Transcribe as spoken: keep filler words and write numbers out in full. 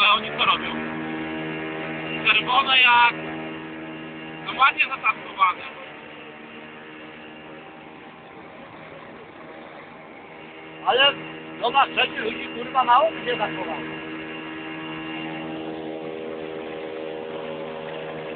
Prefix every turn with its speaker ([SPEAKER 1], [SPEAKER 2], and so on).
[SPEAKER 1] ale oni co robią? Czerwone jak... No ładnie zatankowane.
[SPEAKER 2] Ale zobacz, trzeci ludzi kurwa mało gdzie zachowało.